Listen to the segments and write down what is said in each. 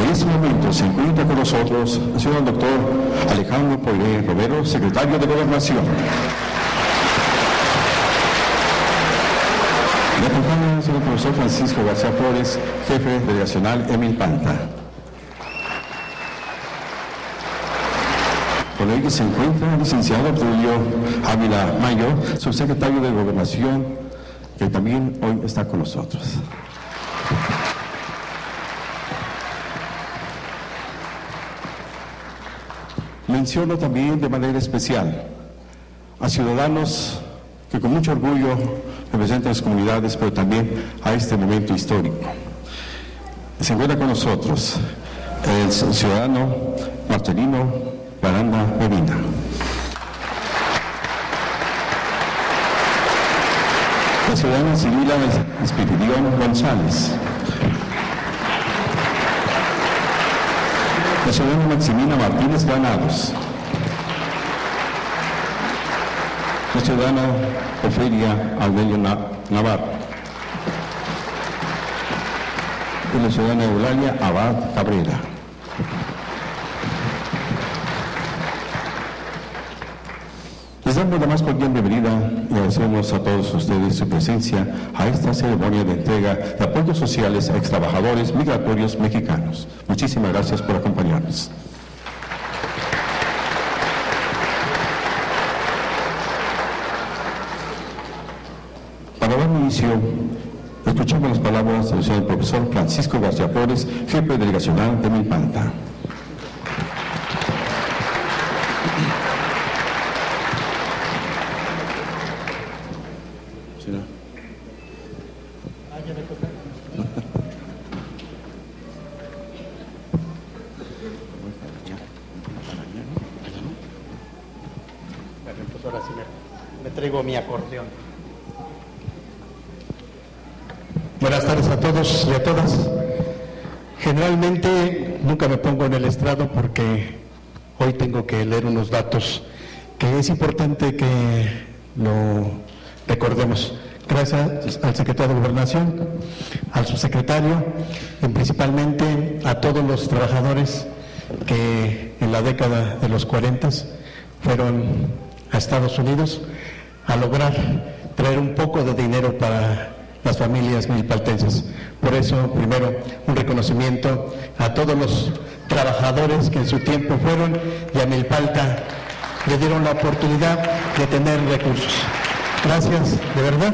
En este momento se encuentra con nosotros el señor doctor Alejandro Poiré Romero, secretario de Gobernación. Le acompaña el señor profesor Francisco García Flores, jefe delegacional en Milpalta. Con ellos se encuentra el licenciado Julio Ávila Mayo, subsecretario de Gobernación, que también hoy está con nosotros. Menciono también de manera especial a ciudadanos que con mucho orgullo representan las comunidades, pero también a este momento histórico. Se encuentra con nosotros el ciudadano Marcelino Baranda Medina. La ciudadana Sibila Espiridión González. La ciudadana Maximina Martínez Granados. La ciudadana Ofelia Aurelio Navarro. Y la ciudadana Eulalia Abad Cabrera. Les damos la más cordial bienvenida y agradecemos a todos ustedes su presencia a esta ceremonia de entrega de apoyos sociales a extrabajadores migratorios mexicanos. Muchísimas gracias por acompañarnos. Para dar inicio, escuchamos las palabras del señor profesor Francisco García Flores, jefe delegacional de Milpalta. Ahora sí me traigo mi acordeón. Buenas tardes a todos y a todas. Generalmente nunca me pongo en el estrado porque hoy tengo que leer unos datos que es importante que lo recordemos. Gracias al secretario de Gobernación, al subsecretario y principalmente a todos los trabajadores que en la década de los 40 fueron a Estados Unidos a lograr traer un poco de dinero para las familias milpaltenses. Por eso, primero, un reconocimiento a todos los trabajadores que en su tiempo fueron y a Milpalta le dieron la oportunidad de tener recursos. Gracias, de verdad.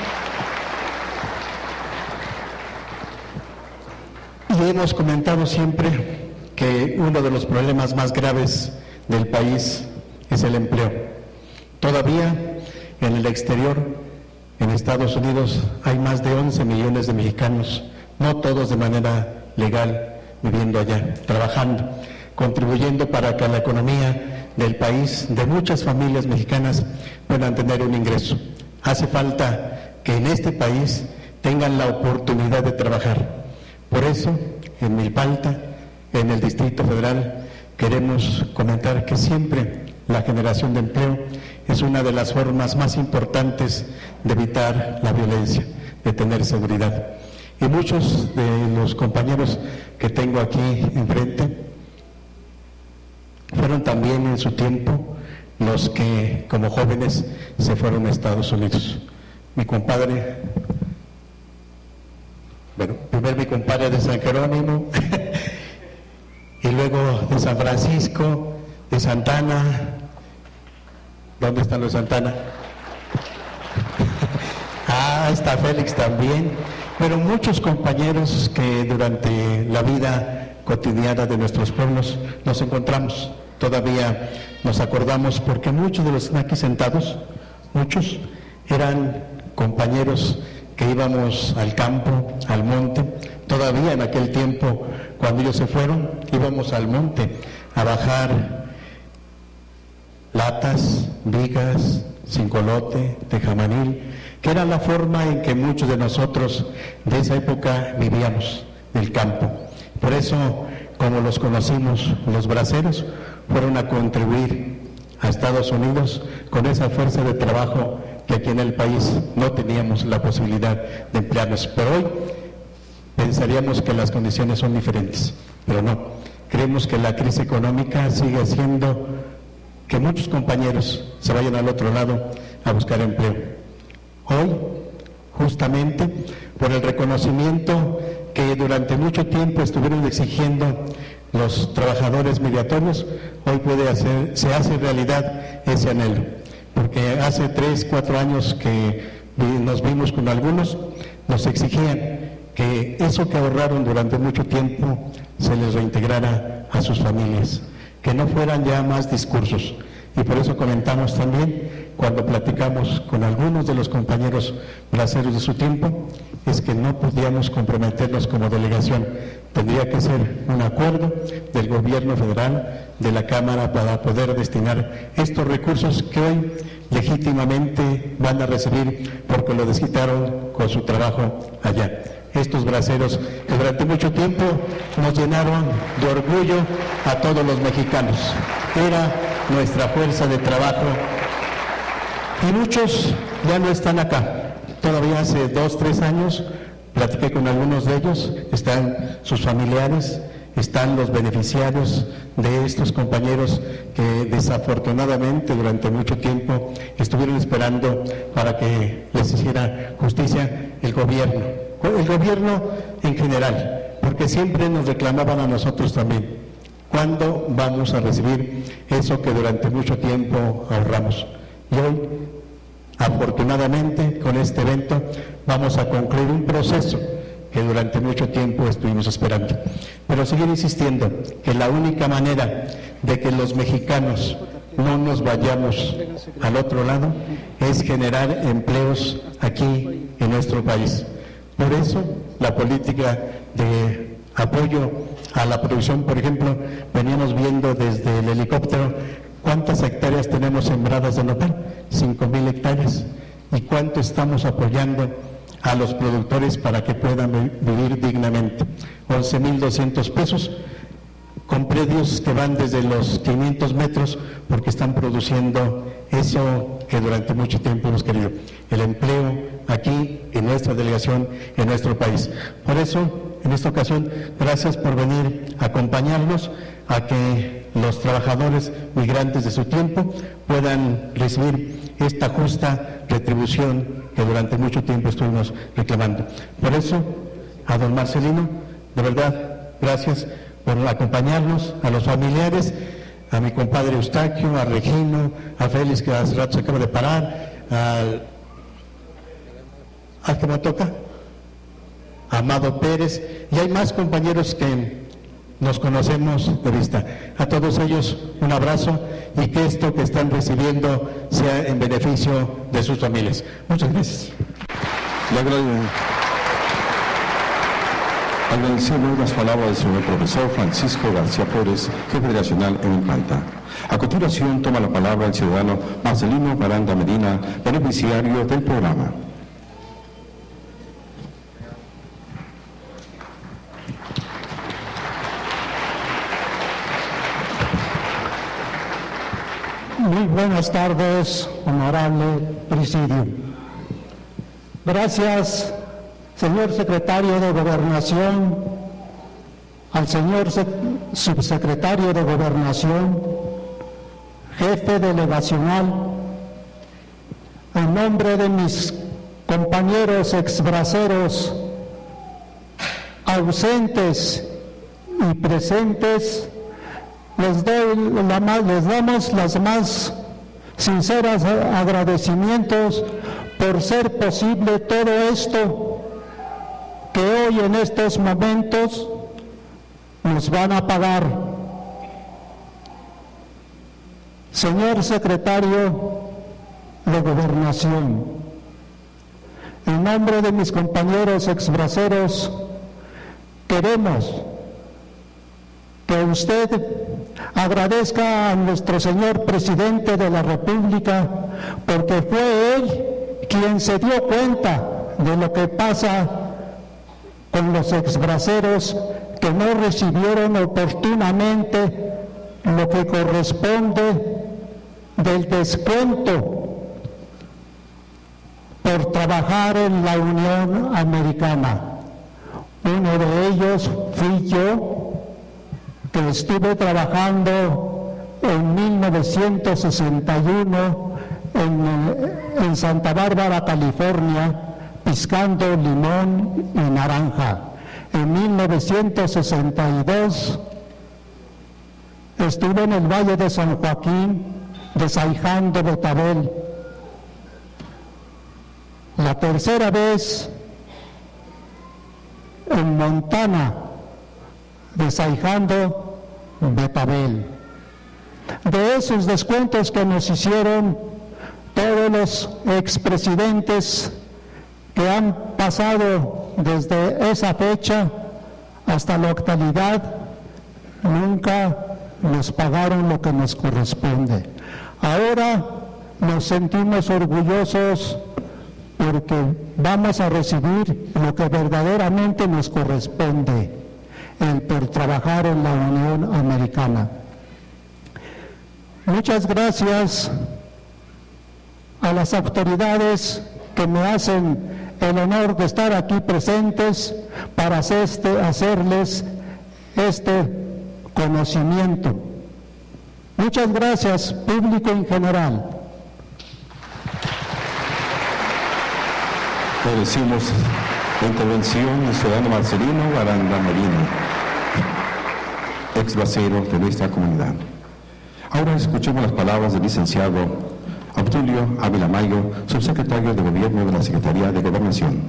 Y hemos comentado siempre que uno de los problemas más graves del país es el empleo. Todavía en el exterior, en Estados Unidos, hay más de 11 millones de mexicanos, no todos de manera legal, viviendo allá, trabajando, contribuyendo para que la economía del país, de muchas familias mexicanas, puedan tener un ingreso. Hace falta que en este país tengan la oportunidad de trabajar. Por eso, en Milpalta, en el Distrito Federal, queremos comentar que siempre la generación de empleo es una de las formas más importantes de evitar la violencia, de tener seguridad. Y muchos de los compañeros que tengo aquí enfrente fueron también en su tiempo los que como jóvenes se fueron a Estados Unidos. Mi compadre, bueno, primero mi compadre de San Jerónimo y luego de San Francisco, de Santana. ¿Dónde están los Santana? Está Félix también, pero muchos compañeros que durante la vida cotidiana de nuestros pueblos nos encontramos. Todavía nos acordamos porque muchos de los que están aquí sentados, muchos eran compañeros que íbamos al campo, al monte. Todavía en aquel tiempo, cuando ellos se fueron, íbamos al monte a bajar latas, vigas, cincolote, tejamanil, que era la forma en que muchos de nosotros de esa época vivíamos, del campo. Por eso, como los conocimos, los braceros fueron a contribuir a Estados Unidos con esa fuerza de trabajo que aquí en el país no teníamos la posibilidad de emplearnos. Pero hoy pensaríamos que las condiciones son diferentes. pero no. Creemos que la crisis económica sigue haciendo que muchos compañeros se vayan al otro lado a buscar empleo. Hoy, justamente, por el reconocimiento que durante mucho tiempo estuvieron exigiendo los trabajadores migratorios, hoy se hace realidad ese anhelo, porque hace 3, 4 años que nos vimos con algunos, nos exigían que eso que ahorraron durante mucho tiempo se les reintegrara a sus familias, que no fueran ya más discursos. Y por eso comentamos también, cuando platicamos con algunos de los compañeros braceros de su tiempo, es que no podíamos comprometernos como delegación. Tendría que ser un acuerdo del gobierno federal, de la Cámara, para poder destinar estos recursos que hoy legítimamente van a recibir porque lo desquitaron con su trabajo allá. Estos braceros que durante mucho tiempo nos llenaron de orgullo a todos los mexicanos. Era nuestra fuerza de trabajo y muchos ya no están acá. Todavía hace 2, 3 años platiqué con algunos de ellos, están sus familiares, están los beneficiarios de estos compañeros que desafortunadamente durante mucho tiempo estuvieron esperando para que les hiciera justicia el gobierno en general, porque siempre nos reclamaban a nosotros también. ¿Cuándo vamos a recibir eso que durante mucho tiempo ahorramos? Y hoy, afortunadamente, con este evento vamos a concluir un proceso que durante mucho tiempo estuvimos esperando. Pero seguir insistiendo que la única manera de que los mexicanos no nos vayamos al otro lado es generar empleos aquí en nuestro país. Por eso, la política de apoyo a la producción, por ejemplo, veníamos viendo desde el helicóptero cuántas hectáreas tenemos sembradas de nopal, 5,000 hectáreas, y cuánto estamos apoyando a los productores para que puedan vivir dignamente. 11,200 pesos, con predios que van desde los 500 metros, porque están produciendo eso que durante mucho tiempo hemos querido, el empleo aquí en nuestra delegación, en nuestro país. Por eso, en esta ocasión, gracias por venir a acompañarnos a que los trabajadores migrantes de su tiempo puedan recibir esta justa retribución que durante mucho tiempo estuvimos reclamando. Por eso, a don Marcelino, de verdad, gracias por acompañarnos, a los familiares, a mi compadre Eustaquio, a Regino, a Félix, que hace rato se acaba de parar, al que me toca, Amado Pérez, y hay más compañeros que nos conocemos de vista. A todos ellos un abrazo y que esto que están recibiendo sea en beneficio de sus familias. Muchas gracias. Agradecemos las palabras del señor profesor Francisco García Flores, jefe delegacional en Infanta. A continuación toma la palabra el ciudadano Marcelino Baranda Medina, beneficiario del programa. Muy buenas tardes, honorable presidio. Gracias, señor secretario de Gobernación, al señor subsecretario de Gobernación, jefe delegacional, en nombre de mis compañeros exbraceros ausentes y presentes, les damos las más sinceras agradecimientos por ser posible todo esto que hoy en estos momentos nos van a pagar. Señor secretario de Gobernación, en nombre de mis compañeros exbraceros, queremos que usted agradezca a nuestro señor presidente de la República, porque fue él quien se dio cuenta de lo que pasa con los exbraceros que no recibieron oportunamente lo que corresponde del descuento por trabajar en la Unión Americana. Uno de ellos fui yo, Estuve trabajando en 1961 en Santa Bárbara, California, piscando limón y naranja. En 1962 estuve en el Valle de San Joaquín, desaijando betabel. La tercera vez en Montana, desaijando betabel. De esos descuentos que nos hicieron todos los expresidentes que han pasado desde esa fecha hasta la actualidad, nunca nos pagaron lo que nos corresponde. Ahora nos sentimos orgullosos porque vamos a recibir lo que verdaderamente nos corresponde, por trabajar en la Unión Americana. Muchas gracias a las autoridades que me hacen el honor de estar aquí presentes para hacerles este conocimiento. Muchas gracias, público en general. Agradecemos la intervención del ciudadano Marcelino Aranda Merino, ex bracero de nuestra comunidad. Ahora escuchemos las palabras del licenciado Obdulio Ávila Mayo, subsecretario de Gobierno de la Secretaría de Gobernación.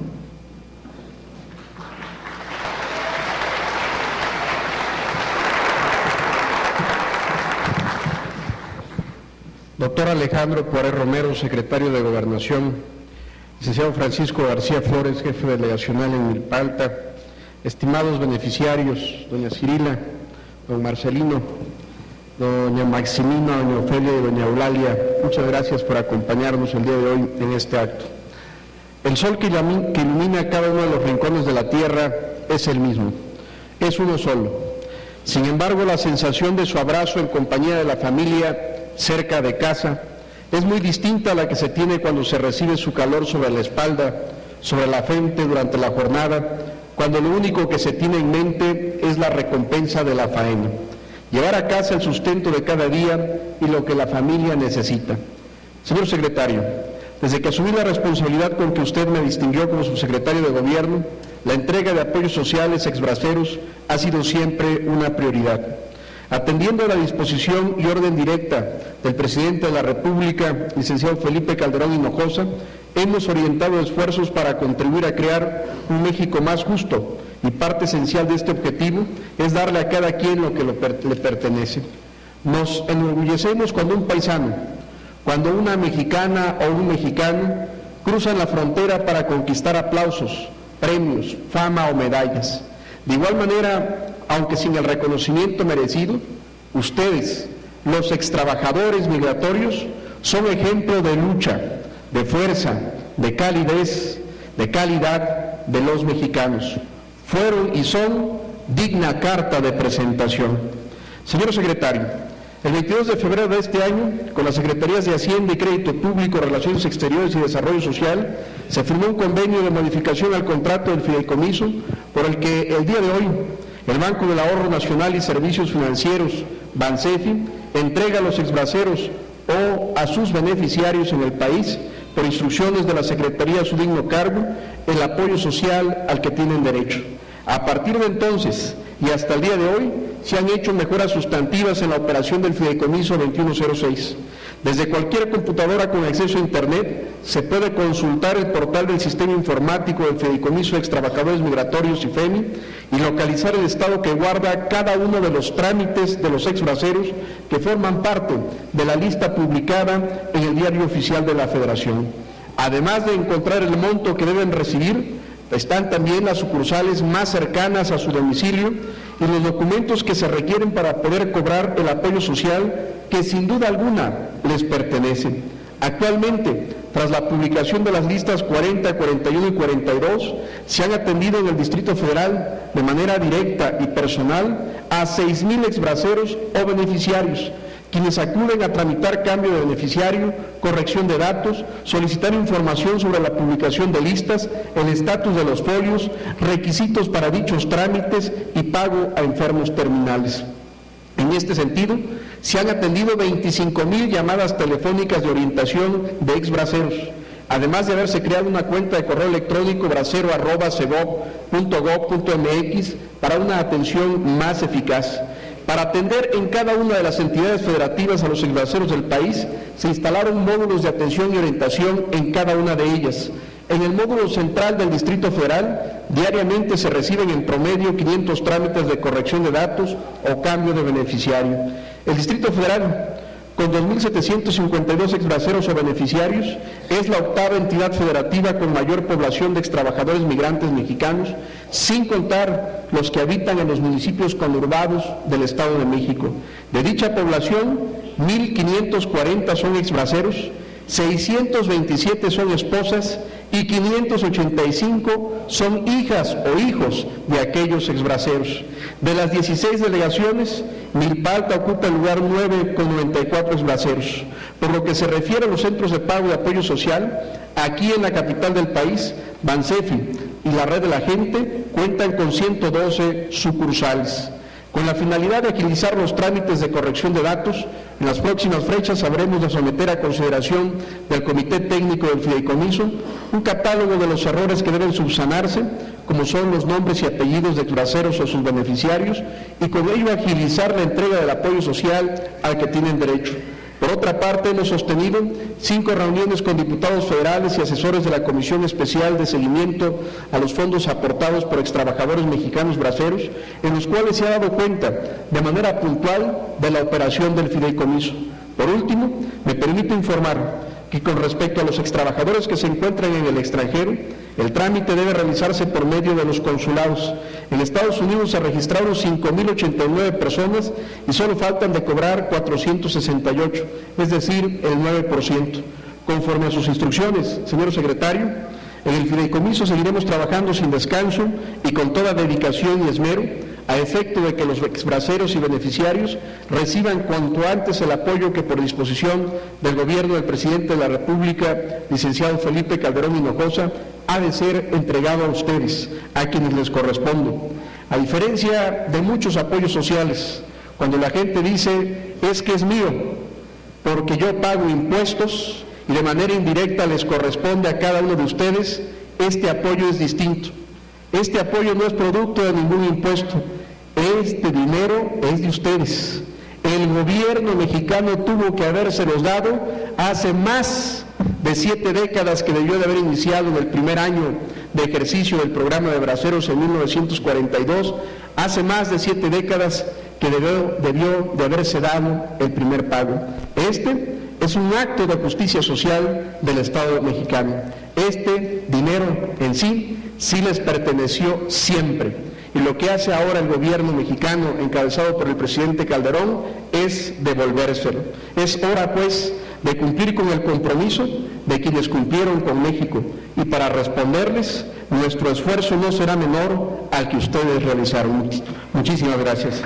Doctor Alejandro Poiré Romero, secretario de Gobernación, licenciado Francisco García Flores, jefe delegacional en Milpalta, estimados beneficiarios, doña Cirila, don Marcelino, doña Maximina, doña Ofelia y doña Eulalia, muchas gracias por acompañarnos el día de hoy en este acto. El sol que ilumina cada uno de los rincones de la tierra es el mismo, es uno solo. Sin embargo, la sensación de su abrazo en compañía de la familia, cerca de casa, es muy distinta a la que se tiene cuando se recibe su calor sobre la espalda, sobre la frente durante la jornada, cuando lo único que se tiene en mente es la recompensa de la faena. Llevar a casa el sustento de cada día y lo que la familia necesita. Señor secretario, desde que asumí la responsabilidad con que usted me distinguió como subsecretario de Gobierno, la entrega de apoyos sociales exbraceros ha sido siempre una prioridad. Atendiendo a la disposición y orden directa del presidente de la República, licenciado Felipe Calderón Hinojosa, hemos orientado esfuerzos para contribuir a crear un México más justo, y parte esencial de este objetivo es darle a cada quien lo que le pertenece. Nos enorgullecemos cuando un paisano, cuando una mexicana o un mexicano cruzan la frontera para conquistar aplausos, premios, fama o medallas. De igual manera, aunque sin el reconocimiento merecido, ustedes, los extrabajadores migratorios, son ejemplo de lucha, de fuerza, de calidez, de calidad de los mexicanos. Fueron y son digna carta de presentación. Señor secretario, el 22 de febrero de este año, con las Secretarías de Hacienda y Crédito Público, Relaciones Exteriores y Desarrollo Social, se firmó un convenio de modificación al contrato del fideicomiso, por el que el día de hoy el Banco del Ahorro Nacional y Servicios Financieros, Bansefi, entrega a los exbraceros o a sus beneficiarios en el país, por instrucciones de la Secretaría a su digno cargo, el apoyo social al que tienen derecho. A partir de entonces y hasta el día de hoy, se han hecho mejoras sustantivas en la operación del fideicomiso 2106. Desde cualquier computadora con acceso a Internet se puede consultar el portal del Sistema Informático del Fideicomiso de Extrabajadores Migratorios y FEMI y localizar el estado que guarda cada uno de los trámites de los exbraceros que forman parte de la lista publicada en el Diario Oficial de la Federación. Además de encontrar el monto que deben recibir, están también las sucursales más cercanas a su domicilio y los documentos que se requieren para poder cobrar el apoyo social que sin duda alguna les pertenece. Actualmente, tras la publicación de las listas 40, 41 y 42, se han atendido en el Distrito Federal de manera directa y personal a 6,000 exbraceros o beneficiarios, quienes acuden a tramitar cambio de beneficiario, corrección de datos, solicitar información sobre la publicación de listas, el estatus de los folios, requisitos para dichos trámites y pago a enfermos terminales. En este sentido, se han atendido 25,000 llamadas telefónicas de orientación de exbraceros, además de haberse creado una cuenta de correo electrónico bracero@cegov.gov.mx para una atención más eficaz. Para atender en cada una de las entidades federativas a los exbraceros del país, se instalaron módulos de atención y orientación en cada una de ellas. En el módulo central del Distrito Federal, diariamente se reciben en promedio 500 trámites de corrección de datos o cambio de beneficiario. El Distrito Federal, con 2.752 exbraceros o beneficiarios, es la octava entidad federativa con mayor población de extrabajadores migrantes mexicanos, sin contar los que habitan en los municipios conurbados del Estado de México. De dicha población, 1.540 son exbraceros, 627 son esposas y 585 son hijas o hijos de aquellos exbraceros. De las 16 delegaciones, Milpalta ocupa el lugar 9 con 94 exbraceros. Por lo que se refiere a los centros de pago y apoyo social, aquí en la capital del país, Bansefi y la Red de la Gente cuentan con 112 sucursales. Con la finalidad de agilizar los trámites de corrección de datos, en las próximas fechas habremos de someter a consideración del Comité Técnico del Fideicomiso un catálogo de los errores que deben subsanarse, como son los nombres y apellidos de exbraceros o sus beneficiarios, y con ello agilizar la entrega del apoyo social al que tienen derecho. Por otra parte, hemos sostenido 5 reuniones con diputados federales y asesores de la Comisión Especial de Seguimiento a los fondos aportados por extrabajadores mexicanos braceros, en los cuales se ha dado cuenta de manera puntual de la operación del fideicomiso. Por último, me permito informar que con respecto a los extrabajadores que se encuentran en el extranjero, el trámite debe realizarse por medio de los consulados. En Estados Unidos se registraron 5.089 personas y solo faltan de cobrar 468, es decir, el 9%. Conforme a sus instrucciones, señor secretario, en el fideicomiso seguiremos trabajando sin descanso y con toda dedicación y esmero, a efecto de que los exbraceros y beneficiarios reciban cuanto antes el apoyo que por disposición del gobierno del presidente de la República, licenciado Felipe Calderón Hinojosa, ha de ser entregado a ustedes, a quienes les corresponde. A diferencia de muchos apoyos sociales, cuando la gente dice, es que es mío, porque yo pago impuestos y de manera indirecta les corresponde a cada uno de ustedes, este apoyo es distinto. Este apoyo no es producto de ningún impuesto. Este dinero es de ustedes. El gobierno mexicano tuvo que habérselos dado hace más de 7 décadas que debió de haber iniciado en el primer año de ejercicio del programa de braceros en 1942, hace más de 7 décadas que debió de haberse dado el primer pago. Este es un acto de justicia social del Estado mexicano. Este dinero en sí les perteneció siempre. Y lo que hace ahora el gobierno mexicano, encabezado por el presidente Calderón, es devolvérselo. Es hora, pues, de cumplir con el compromiso de quienes cumplieron con México. Y para responderles, nuestro esfuerzo no será menor al que ustedes realizaron. Muchísimas gracias.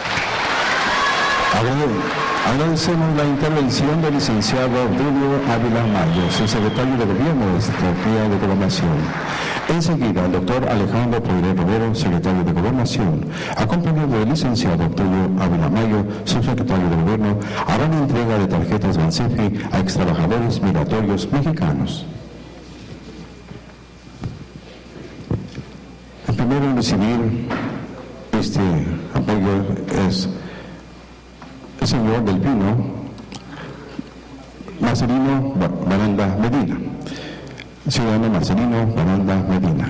Agradecemos la intervención del licenciado Obdulio Ávila Mayo, subsecretario de Gobierno de Secretaría de Gobernación. Enseguida, el doctor Alejandro Poiré Romero, secretario de Gobernación, acompañado del licenciado Obdulio Ávila Mayo, subsecretario de Gobierno, harán entrega de tarjetas Bansefi a extrabajadores migratorios mexicanos. El primero en recibir este apoyo es el señor del Pino Marcelino Baranda Medina. Ciudadano Marcelino Baranda Medina.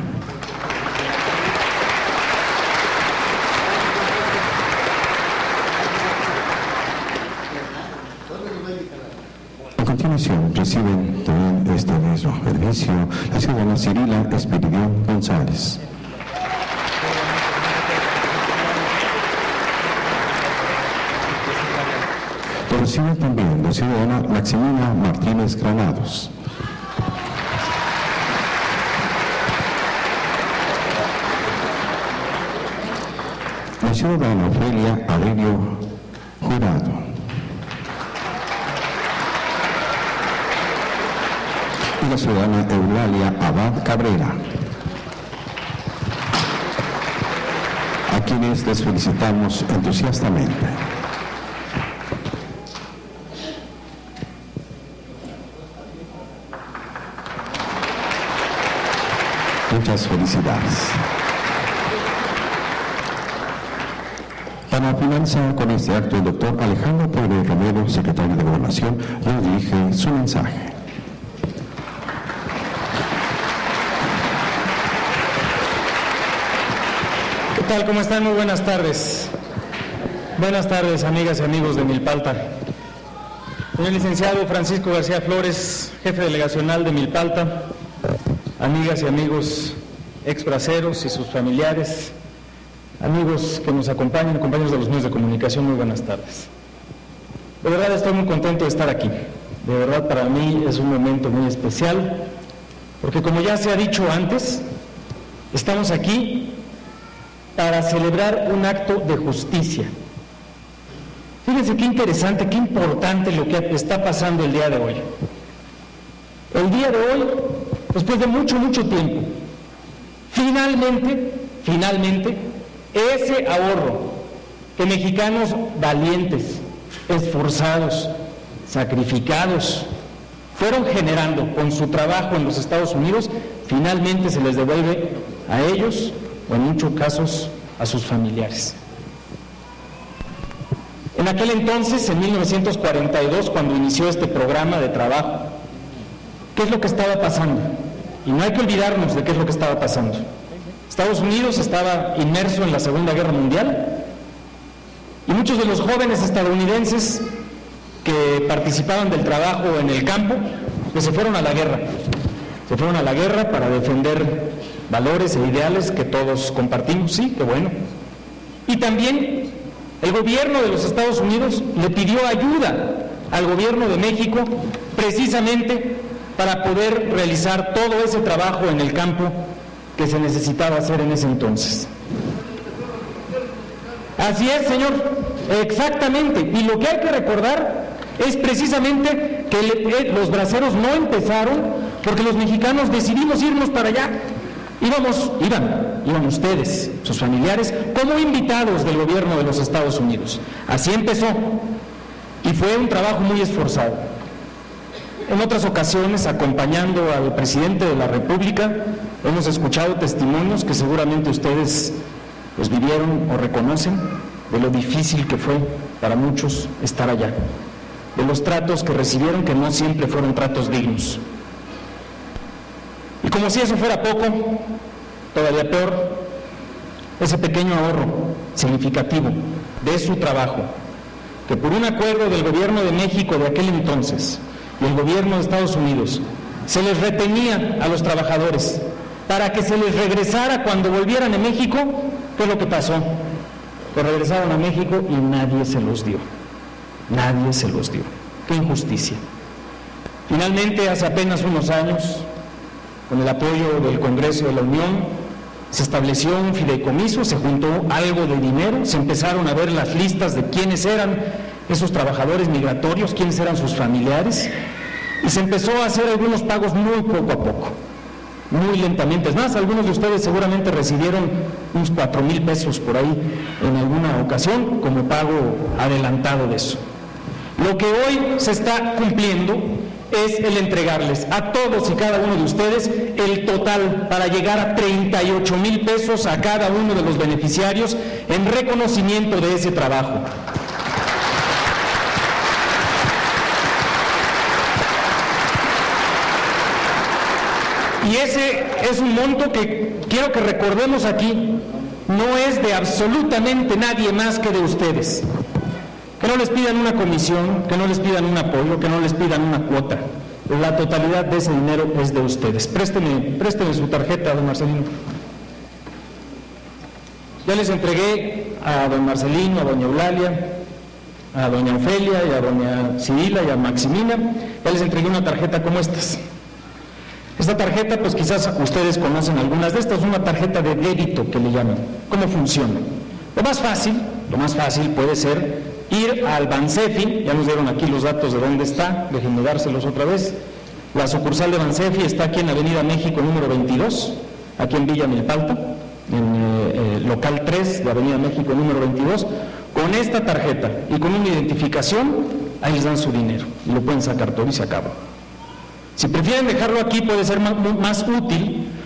A continuación reciben también este mismo servicio la ciudadana Cirila Espiridión González. Lo reciben también la ciudadana Maximina Martínez Granados. La ciudadana Ofelia Aurelio Jurado. Y la ciudadana Eulalia Abad Cabrera, a quienes les felicitamos entusiastamente. Muchas felicidades. Para finalizar con este acto, el doctor Alejandro Pérez Romero, secretario de Gobernación, nos dirige su mensaje. ¿Qué tal? ¿Cómo están? Muy buenas tardes. Buenas tardes, amigas y amigos de Milpalta. Señor licenciado Francisco García Flores, jefe delegacional de Milpalta, amigas y amigos exbraceros y sus familiares, amigos que nos acompañan, compañeros de los medios de comunicación, muy buenas tardes. De verdad estoy muy contento de estar aquí. De verdad para mí es un momento muy especial, porque como ya se ha dicho antes, estamos aquí para celebrar un acto de justicia. Fíjense qué interesante, qué importante lo que está pasando el día de hoy. El día de hoy, después de mucho tiempo, finalmente, ese ahorro que mexicanos valientes, esforzados, sacrificados, fueron generando con su trabajo en los Estados Unidos, finalmente se les devuelve a ellos, o en muchos casos, a sus familiares. En aquel entonces, en 1942, cuando inició este programa de trabajo, ¿qué es lo que estaba pasando? Y no hay que olvidarnos de qué es lo que estaba pasando. Estados Unidos estaba inmerso en la Segunda Guerra Mundial y muchos de los jóvenes estadounidenses que participaban del trabajo en el campo, pues se fueron a la guerra. Se fueron a la guerra para defender valores e ideales que todos compartimos, sí, qué bueno. Y también el gobierno de los Estados Unidos le pidió ayuda al gobierno de México precisamente para poder realizar todo ese trabajo en el campo que se necesitaba hacer en ese entonces. Así es, señor, exactamente. Y lo que hay que recordar es precisamente que los braceros no empezaron porque los mexicanos decidimos irnos para allá. Iban ustedes, sus familiares, como invitados del gobierno de los Estados Unidos. Así empezó, y fue un trabajo muy esforzado. En otras ocasiones, acompañando al presidente de la República, hemos escuchado testimonios que seguramente ustedes los vivieron o reconocen, de lo difícil que fue para muchos estar allá, de los tratos que recibieron, que no siempre fueron tratos dignos. Y como si eso fuera poco, todavía peor, ese pequeño ahorro significativo de su trabajo, que por un acuerdo del gobierno de México de aquel entonces y el gobierno de Estados Unidos, se les retenía a los trabajadores para que se les regresara cuando volvieran a México. ¿Qué es lo que pasó? Que regresaron a México y nadie se los dio. Nadie se los dio. ¡Qué injusticia! Finalmente, hace apenas unos años, con el apoyo del Congreso de la Unión, se estableció un fideicomiso, se juntó algo de dinero, se empezaron a ver las listas de quiénes eran esos trabajadores migratorios, quiénes eran sus familiares, y se empezó a hacer algunos pagos muy poco a poco, muy lentamente. Es más, algunos de ustedes seguramente recibieron unos 4,000 pesos por ahí en alguna ocasión como pago adelantado de eso. Lo que hoy se está cumpliendo es el entregarles a todos y cada uno de ustedes el total para llegar a 38,000 pesos a cada uno de los beneficiarios en reconocimiento de ese trabajo. Y ese es un monto que quiero que recordemos aquí, no es de absolutamente nadie más que de ustedes. Que no les pidan una comisión, que no les pidan un apoyo, que no les pidan una cuota. La totalidad de ese dinero es de ustedes. Présteme su tarjeta, don Marcelino. Ya les entregué a don Marcelino, a doña Eulalia, a doña Ofelia y a doña Cirila y a Maximina, ya les entregué una tarjeta como estas. Esta tarjeta, pues quizás ustedes conocen algunas de estas, una tarjeta de débito que le llaman. ¿Cómo funciona? Lo más fácil puede ser ir al Bansefi, ya nos dieron aquí los datos de dónde está, déjenme dárselos otra vez. La sucursal de Bansefi está aquí en Avenida México número 22, aquí en Villa Milpalta, en local 3 de Avenida México número 22. Con esta tarjeta y con una identificación, ahí les dan su dinero y lo pueden sacar todo y se acaba. Si prefieren dejarlo aquí puede ser más útil,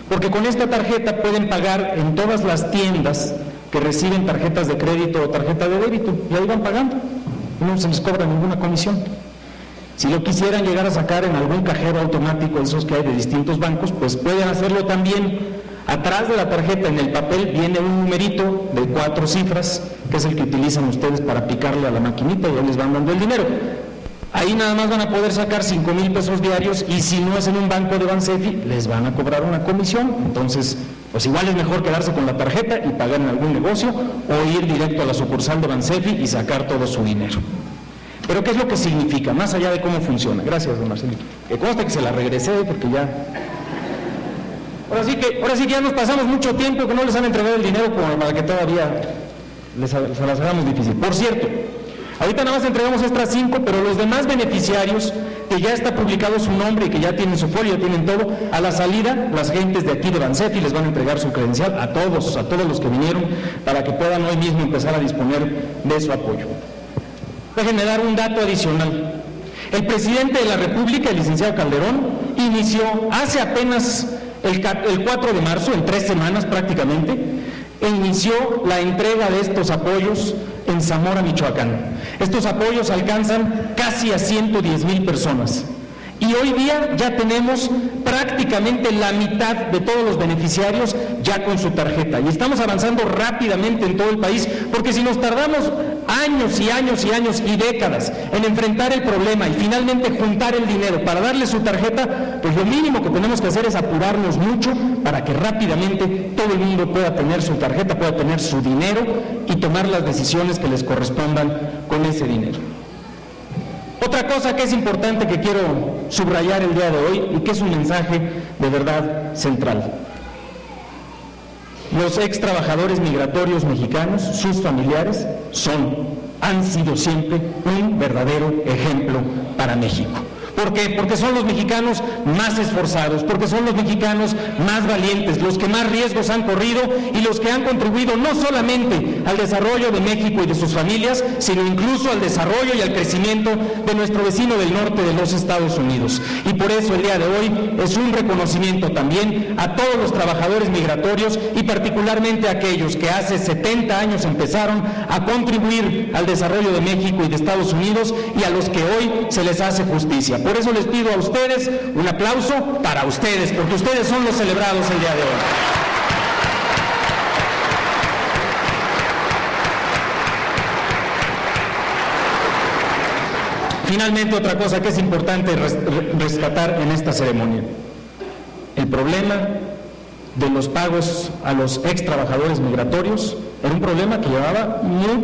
porque con esta tarjeta pueden pagar en todas las tiendas que reciben tarjetas de crédito o tarjeta de débito, y ahí van pagando, no se les cobra ninguna comisión. Si lo quisieran llegar a sacar en algún cajero automático de esos que hay de distintos bancos, pues pueden hacerlo también. Atrás de la tarjeta, en el papel, viene un numerito de 4 cifras, que es el que utilizan ustedes para picarle a la maquinita y ya les van dando el dinero. Ahí nada más van a poder sacar 5,000 pesos diarios, y si no es en un banco de Bansefi, les van a cobrar una comisión. Entonces, pues igual es mejor quedarse con la tarjeta y pagar en algún negocio, o ir directo a la sucursal de Bansefi y sacar todo su dinero. Pero ¿qué es lo que significa? Más allá de cómo funciona. Gracias, don Marcelito. Que conste que se la regresé porque ya... Ahora sí que ya nos pasamos mucho tiempo que no les han entregado el dinero como para que todavía se las hagamos difícil. Por cierto, ahorita nada más entregamos estas 5, pero los demás beneficiarios, que ya está publicado su nombre y que ya tienen su folio, ya tienen todo, a la salida, las gentes de aquí de Bansefi les van a entregar su credencial a todos los que vinieron, para que puedan hoy mismo empezar a disponer de su apoyo. Déjenme dar un dato adicional. El presidente de la República, el licenciado Calderón, inició hace apenas el 4 de marzo, en 3 semanas prácticamente, inició la entrega de estos apoyos en Zamora, Michoacán. Estos apoyos alcanzan casi a 110,000 personas. Y hoy día ya tenemos prácticamente la mitad de todos los beneficiarios ya con su tarjeta. Y estamos avanzando rápidamente en todo el país, porque si nos tardamos años y años y años y décadas en enfrentar el problema y finalmente juntar el dinero para darle su tarjeta, pues lo mínimo que tenemos que hacer es apurarnos mucho para que rápidamente todo el mundo pueda tener su tarjeta, pueda tener su dinero y tomar las decisiones que les correspondan con ese dinero. Otra cosa que es importante que quiero subrayar el día de hoy y que es un mensaje de verdad central. Los ex trabajadores migratorios mexicanos, sus familiares, han sido siempre un verdadero ejemplo para México. ¿Por qué? Porque son los mexicanos más esforzados, porque son los mexicanos más valientes, los que más riesgos han corrido y los que han contribuido no solamente al desarrollo de México y de sus familias, sino incluso al desarrollo y al crecimiento de nuestro vecino del norte de los Estados Unidos. Y por eso el día de hoy es un reconocimiento también a todos los trabajadores migratorios y particularmente a aquellos que hace 70 años empezaron a contribuir al desarrollo de México y de Estados Unidos y a los que hoy se les hace justicia. Por eso les pido a ustedes un aplauso para ustedes, porque ustedes son los celebrados el día de hoy. Finalmente, otra cosa que es importante rescatar en esta ceremonia: el problema de los pagos a los ex trabajadores migratorios era un problema que llevaba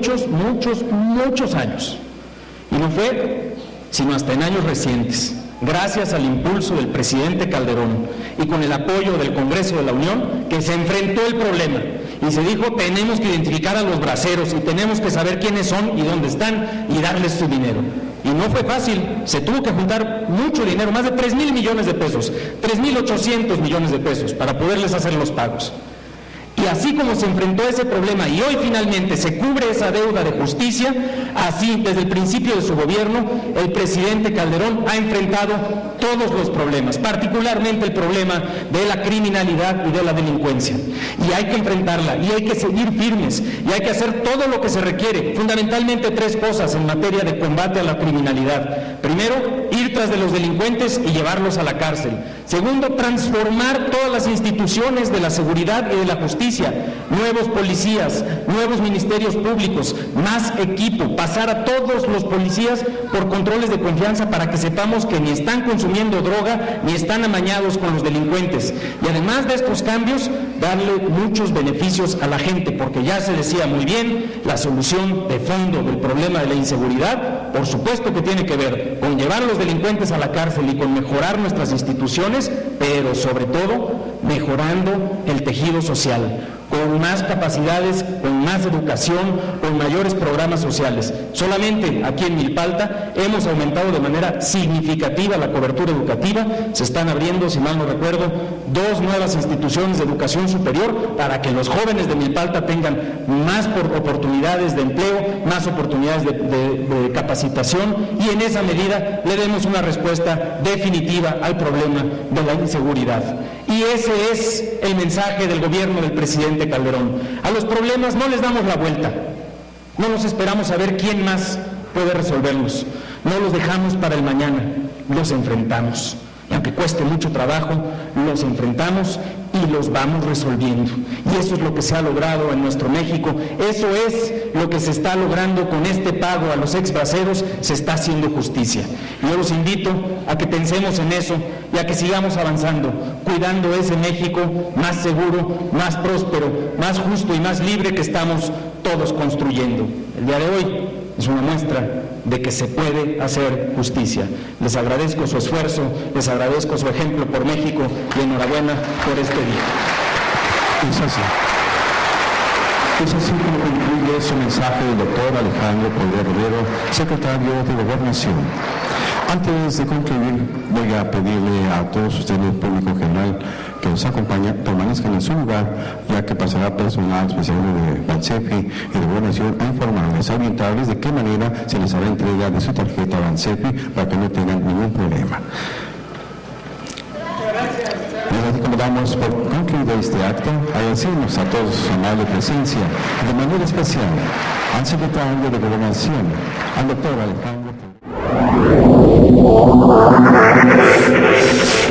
muchos años, y no fue sino hasta en años recientes, gracias al impulso del presidente Calderón y con el apoyo del Congreso de la Unión, que se enfrentó el problema y se dijo: tenemos que identificar a los braceros y tenemos que saber quiénes son y dónde están y darles su dinero. Y no fue fácil, se tuvo que juntar mucho dinero, más de 3,000 millones de pesos, 3,800 millones de pesos para poderles hacer los pagos. Y así como se enfrentó ese problema y hoy finalmente se cubre esa deuda de justicia, así desde el principio de su gobierno el presidente Calderón ha enfrentado todos los problemas, particularmente el problema de la criminalidad y de la delincuencia. Y hay que enfrentarla y hay que seguir firmes y hay que hacer todo lo que se requiere, fundamentalmente 3 cosas en materia de combate a la criminalidad. Primero, ir tras de los delincuentes y llevarlos a la cárcel. Segundo, transformar todas las instituciones de la seguridad y de la justicia, nuevos policías, nuevos ministerios públicos, más equipo, pasar a todos los policías por controles de confianza para que sepamos que ni están consumiendo droga ni están amañados con los delincuentes. Y además de estos cambios, darle muchos beneficios a la gente, porque ya se decía muy bien, la solución de fondo del problema de la inseguridad, por supuesto que tiene que ver con llevar a los delincuentes a la cárcel y con mejorar nuestras instituciones, pero sobre todo mejorando el tejido social, con más capacidades, con más educación, con mayores programas sociales. Solamente aquí en Milpalta hemos aumentado de manera significativa la cobertura educativa, se están abriendo, si mal no recuerdo, 2 nuevas instituciones de educación superior para que los jóvenes de Milpalta tengan más oportunidades de empleo, más oportunidades de capacitación y en esa medida le demos una respuesta definitiva al problema de la inseguridad. Y ese es el mensaje del gobierno del presidente Calderón. A los problemas no les damos la vuelta, no nos esperamos a ver quién más puede resolverlos, no los dejamos para el mañana, los enfrentamos. Y aunque cueste mucho trabajo, los enfrentamos y los vamos resolviendo. Y eso es lo que se ha logrado en nuestro México, eso es lo que se está logrando con este pago a los exbraceros, se está haciendo justicia. Y yo los invito a que pensemos en eso y a que sigamos avanzando, cuidando ese México más seguro, más próspero, más justo y más libre que estamos todos construyendo. El día de hoy es una muestra de que se puede hacer justicia. Les agradezco su esfuerzo, les agradezco su ejemplo por México y enhorabuena por este día. Es así como concluye su mensaje el doctor Alejandro Poder Rivero, secretario de Gobernación. Antes de concluir, voy a pedirle a todos ustedes, público general, que nos acompaña, permanezcan en su lugar, ya que pasará personal especial de Bansefi y de Gobernación a informarles, a orientarles de qué manera se les hará entrega de su tarjeta Bansefi para que no tengan ningún problema. Así como damos por concluido este acto, agradecemos a todos su amable presencia, de manera especial al secretario de Gobernación, al doctor Alejandro.